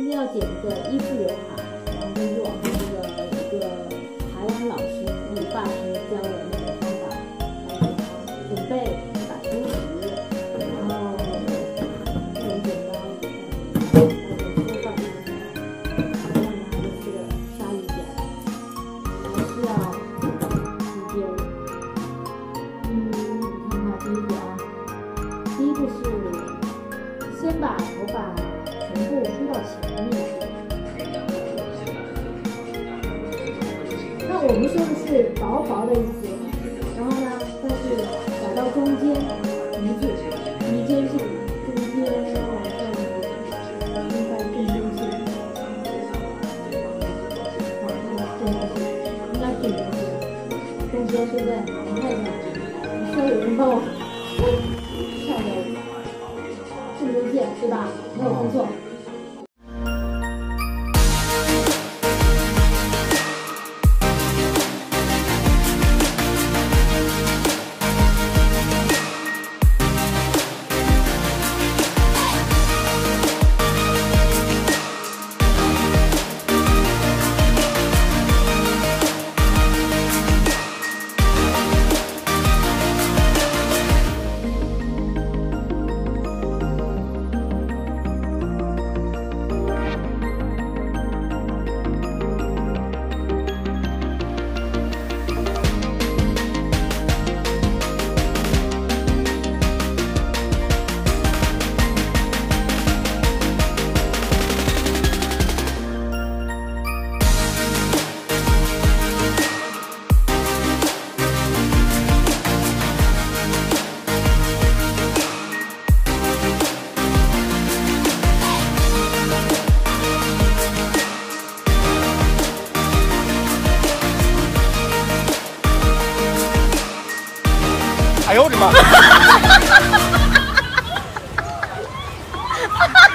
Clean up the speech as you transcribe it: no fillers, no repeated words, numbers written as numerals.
天要剪一个依附刘海，然后根据网上一个台湾老师理发师教的那个方法来给它准备打梳子，然后用剪刀把这梳放进去，然后让它的这个鲨鱼剪，还是要直接。你看看第一步啊，第一步是先把头发全部梳到前面去。那我们说的是薄薄的一些，然后呢，但是打到中间，鼻尖是中间往上应该正中线，往上正中线，应该正中线，中间对不对？你看一下，你需要有人帮我看一下，正中线对吧？没有看错。 哎呦我的妈！